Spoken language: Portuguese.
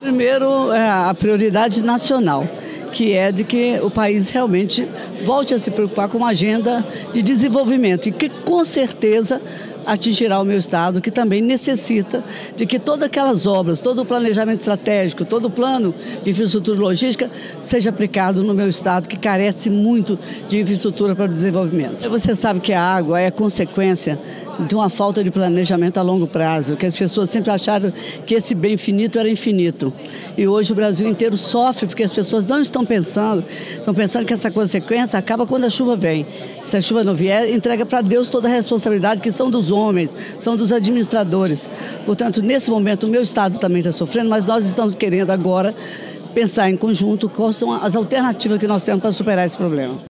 Primeiro, a prioridade nacional, que é de que o país realmente volte a se preocupar com uma agenda de desenvolvimento e que, com certeza, atingirá o meu estado, que também necessita de que todas aquelas obras, todo o planejamento estratégico, todo o plano de infraestrutura logística seja aplicado no meu estado, que carece muito de infraestrutura para o desenvolvimento. Você sabe que a água é consequência de uma falta de planejamento a longo prazo, que as pessoas sempre acharam que esse bem finito era infinito. E hoje o Brasil inteiro sofre porque as pessoas não estão pensando que essa consequência acaba quando a chuva vem. Se a chuva não vier, entrega para Deus toda a responsabilidade, que são dos homens, são dos administradores. Portanto, nesse momento, o meu estado também está sofrendo, mas nós estamos querendo agora pensar em conjunto quais são as alternativas que nós temos para superar esse problema.